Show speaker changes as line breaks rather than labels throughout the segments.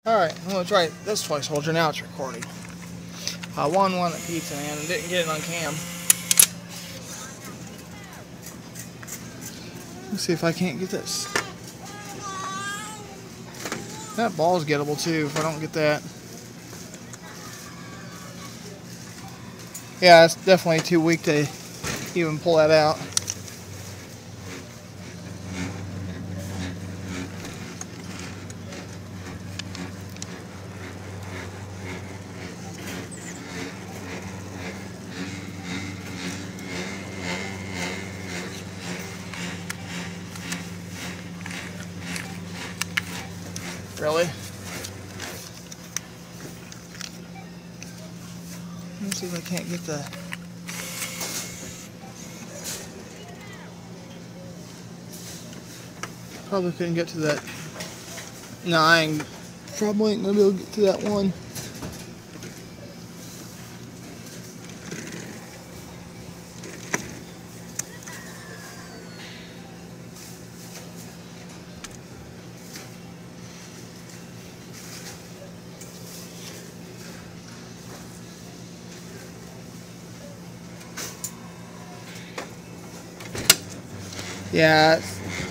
Alright, well, it's right. This twice holder, now it's recording. I won one at Pizza Man and didn't get it on cam. Let's see if I can't get this. That ball's gettable too if I don't get that. Yeah, it's definitely too weak to even pull that out. Really? Let's see if I can't get the... Probably couldn't get to that 9. Probably ain't gonna be able to get to that 1. Yeah.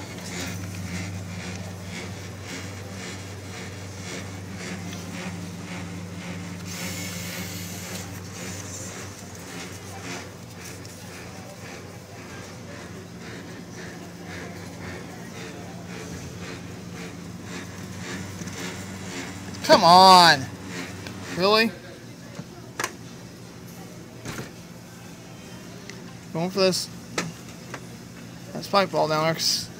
Come on. Really? Going for this. That spike ball down there.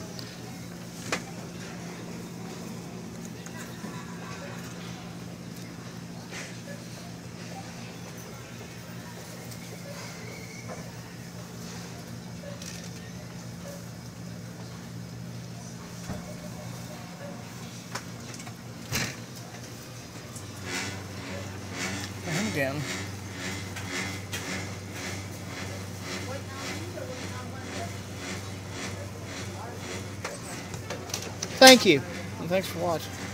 Again. Thank you, and thanks for watching.